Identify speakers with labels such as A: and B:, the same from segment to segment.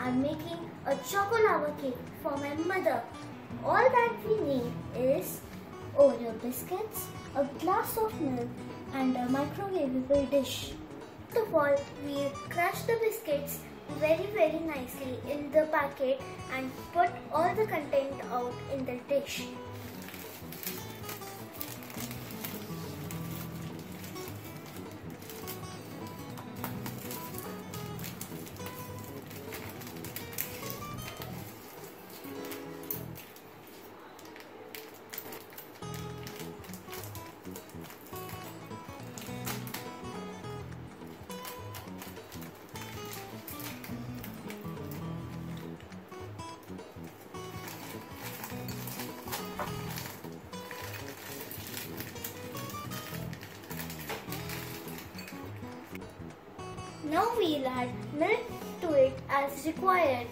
A: I'm making a choco lava cake for my mother. All that we need is Oreo biscuits, a glass of milk and a microwavable dish. First of all, we'll crush the biscuits very nicely in the packet and put all the content out in the dish. Now we'll add milk to it as required.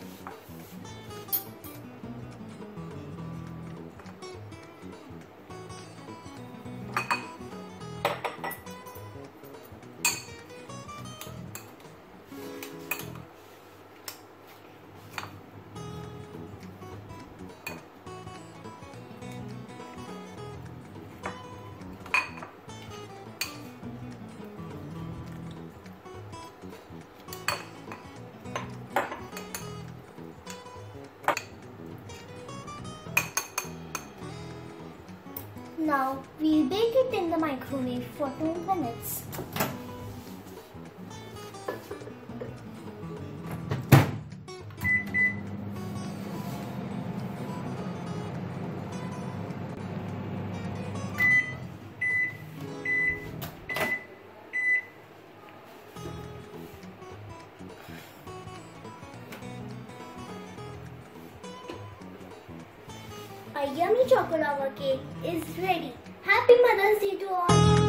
A: Now we'll bake it in the microwave for 2 minutes. A yummy choco lava cake is ready. Happy Mother's Day to all!